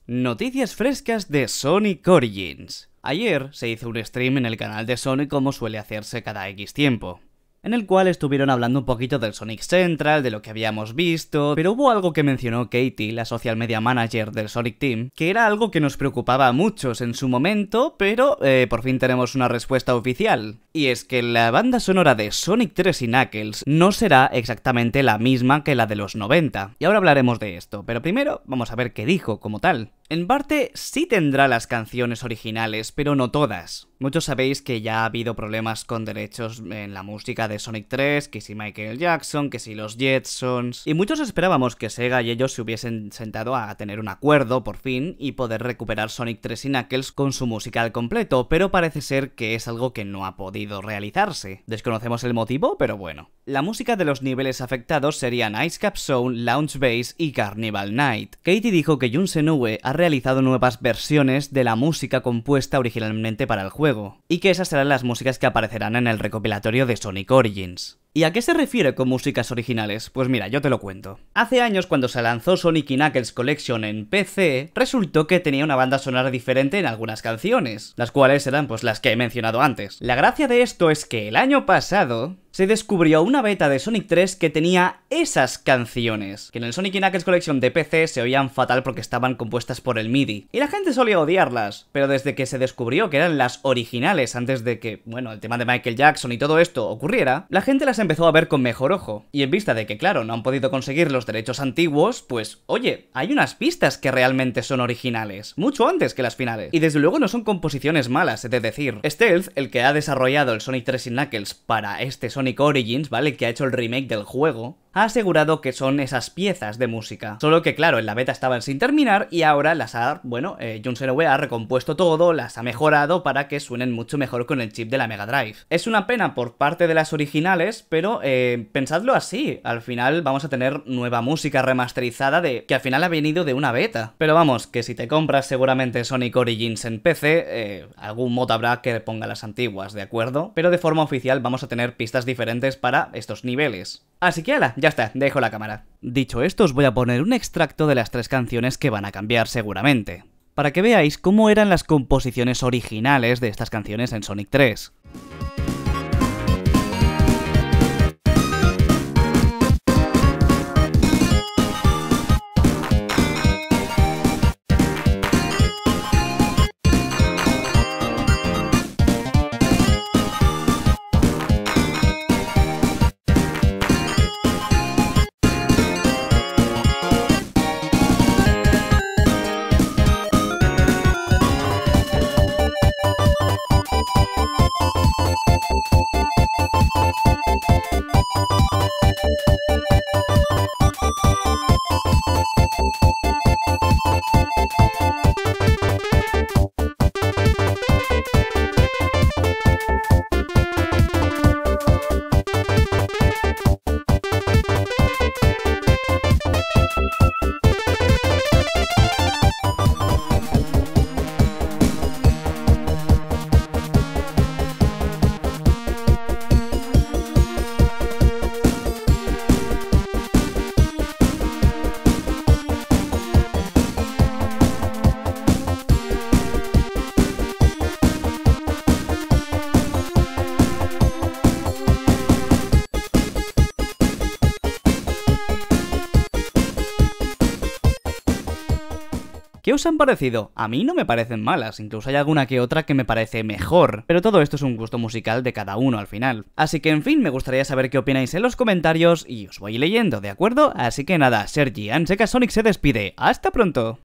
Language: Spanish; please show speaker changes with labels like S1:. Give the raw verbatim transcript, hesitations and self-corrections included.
S1: Noticias frescas de Sonic Origins. Ayer se hizo un stream en el canal de Sonic como suele hacerse cada X tiempo, en el cual estuvieron hablando un poquito del Sonic Central, de lo que habíamos visto, pero hubo algo que mencionó Katie, la social media manager del Sonic Team, que era algo que nos preocupaba a muchos en su momento, pero eh, por fin tenemos una respuesta oficial. Y es que la banda sonora de Sonic tres y Knuckles no será exactamente la misma que la de los noventa, y ahora hablaremos de esto, pero primero vamos a ver qué dijo como tal. En parte sí tendrá las canciones originales, pero no todas. Muchos sabéis que ya ha habido problemas con derechos en la música de Sonic tres, que si Michael Jackson, que si los Jetsons... Y muchos esperábamos que Sega y ellos se hubiesen sentado a tener un acuerdo, por fin, y poder recuperar Sonic tres y Knuckles con su música al completo, pero parece ser que es algo que no ha podido realizarse. Desconocemos el motivo, pero bueno. La música de los niveles afectados serían Ice Cap Zone, Launch Base y Carnival Night. Katie dijo que Jun Senoue ha realizado nuevas versiones de la música compuesta originalmente para el juego, y que esas serán las músicas que aparecerán en el recopilatorio de Sonic Origins. ¿Y a qué se refiere con músicas originales? Pues mira, yo te lo cuento. Hace años, cuando se lanzó Sonic y Knuckles Collection en P C, resultó que tenía una banda sonora diferente en algunas canciones, las cuales eran pues las que he mencionado antes. La gracia de esto es que el año pasado se descubrió una beta de Sonic tres que tenía esas canciones, que en el Sonic y Knuckles Collection de P C se oían fatal porque estaban compuestas por el MIDI, y la gente solía odiarlas, pero desde que se descubrió que eran las originales antes de que, bueno, el tema de Michael Jackson y todo esto ocurriera, la gente las empezó a ver con mejor ojo, y en vista de que, claro, no han podido conseguir los derechos antiguos, pues, oye, hay unas pistas que realmente son originales, mucho antes que las finales, y desde luego no son composiciones malas, he de decir. Stealth, el que ha desarrollado el Sonic tres y Knuckles para este Sonic Origins, ¿vale?, que ha hecho el remake del juego, ha asegurado que son esas piezas de música. Solo que, claro, en la beta estaban sin terminar y ahora las ha, bueno, eh, Jun Senoue ha recompuesto todo, las ha mejorado para que suenen mucho mejor con el chip de la Mega Drive. Es una pena por parte de las originales, pero eh, pensadlo así, al final vamos a tener nueva música remasterizada de que al final ha venido de una beta. Pero vamos, que si te compras seguramente Sonic Origins en P C, eh, algún mod habrá que ponga las antiguas, ¿de acuerdo? Pero de forma oficial vamos a tener pistas diferentes para estos niveles. Así que ala, ya está, dejo la cámara. Dicho esto, os voy a poner un extracto de las tres canciones que van a cambiar seguramente, para que veáis cómo eran las composiciones originales de estas canciones en Sonic tres. ¿Qué os han parecido? A mí no me parecen malas, incluso hay alguna que otra que me parece mejor, pero todo esto es un gusto musical de cada uno al final. Así que en fin, me gustaría saber qué opináis en los comentarios y os voy leyendo, ¿de acuerdo? Así que nada, Sergi Anseka Sonic se despide, ¡hasta pronto!